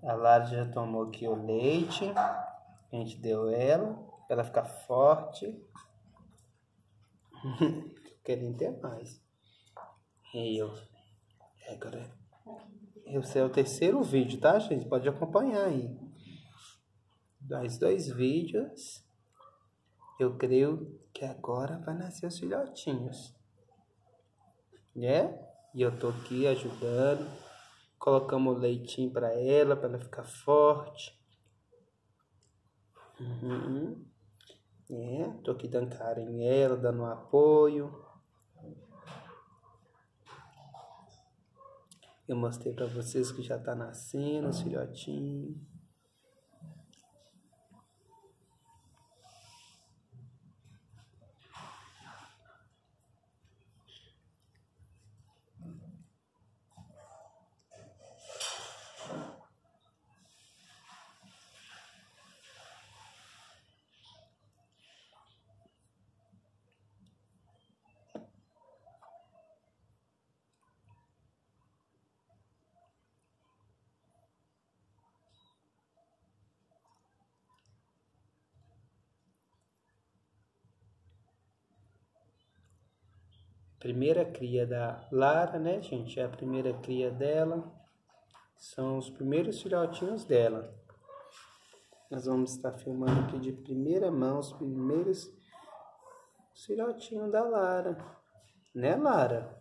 A Lara já tomou aqui o leite. A gente deu ela, pra ela ficar forte. Querendo ter mais. E eu. Agora. Esse é o terceiro vídeo, tá, gente? Pode acompanhar aí. Mais 2 vídeos. Eu creio que agora vai nascer os filhotinhos. Né? E eu tô aqui ajudando. Colocamos o leitinho pra ela ficar forte. Tô aqui dando carinho em ela, dando um apoio. Eu mostrei pra vocês que já tá nascendo os filhotinhos. Primeira cria da Lara, né, gente? É a primeira cria dela. São os primeiros filhotinhos dela. Nós vamos estar filmando aqui de primeira mão os primeiros filhotinhos da Lara. Né, Lara?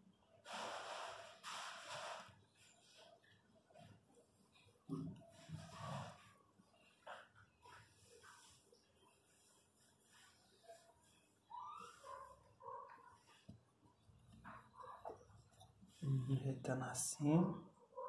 Ele tá nascendo.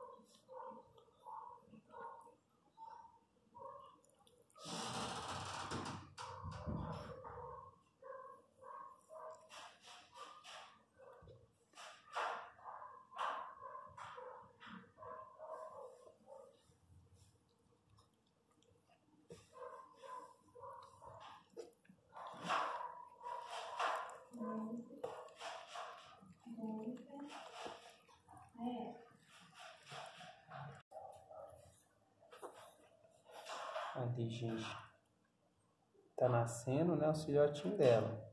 Ali, gente. Tá nascendo, né? O filhotinho dela.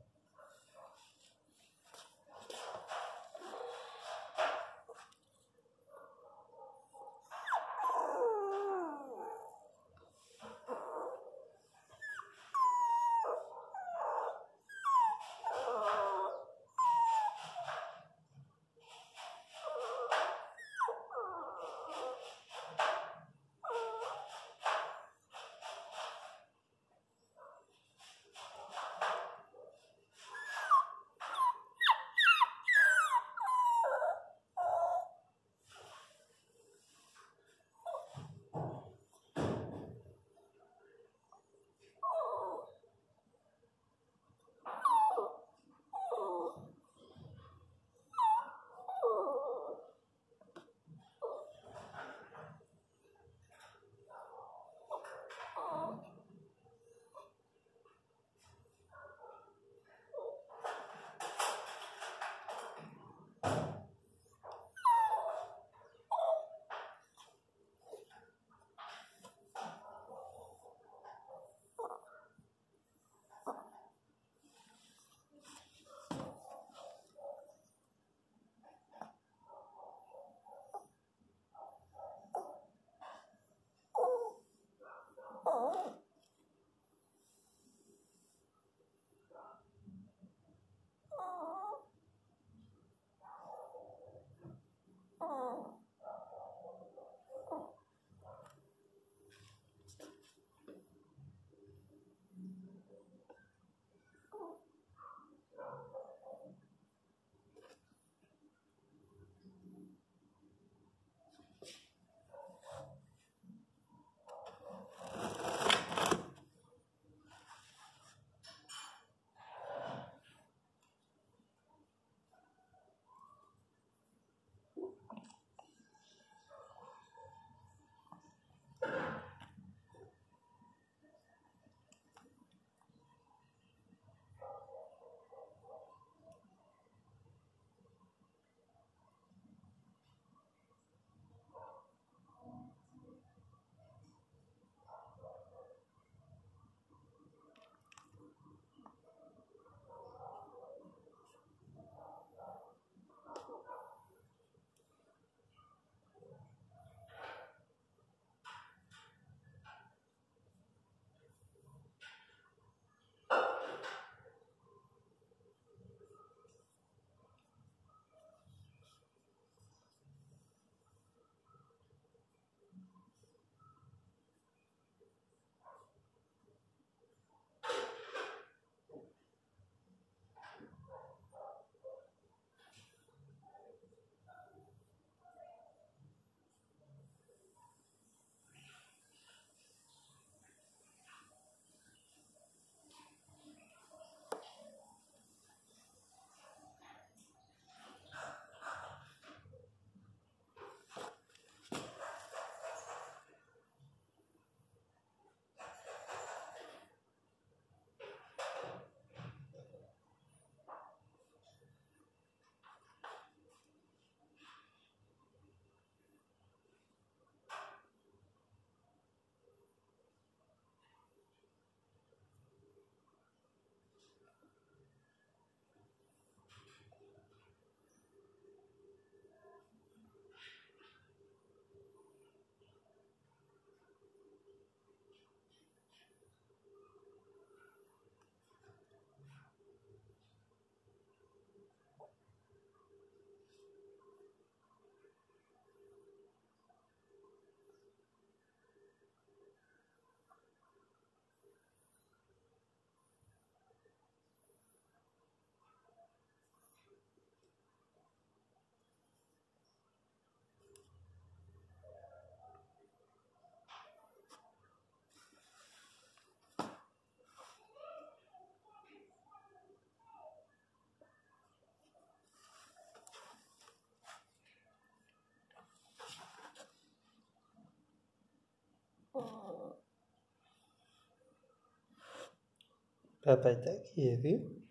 Papai tá aqui, viu?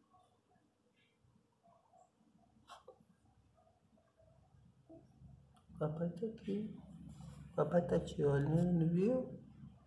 Papai tá aqui. Papai tá te olhando, viu?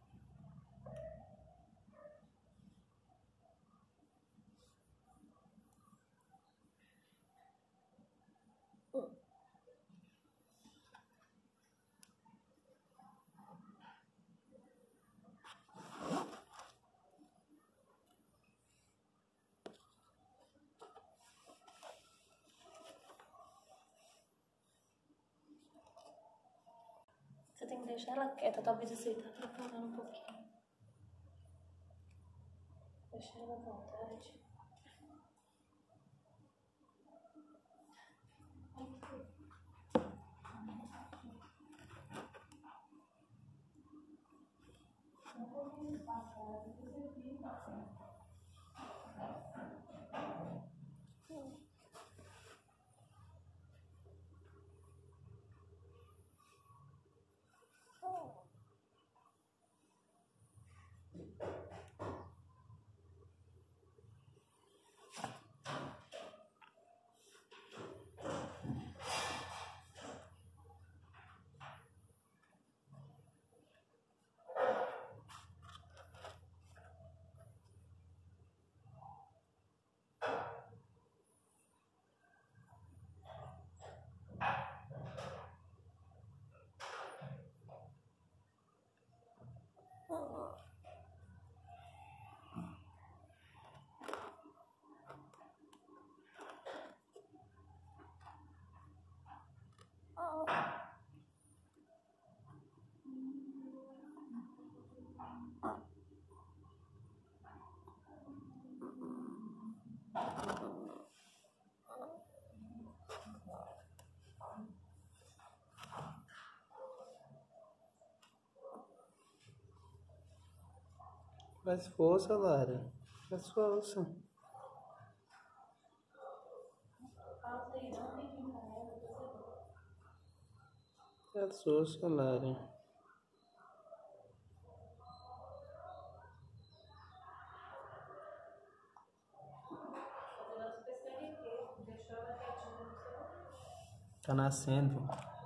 Você tem que deixar ela quieta, talvez você tá atrapalhando um pouquinho. Deixa ela à vontade. Faz força, Lara. Faz força. Faz força, Lara. Tá nascendo.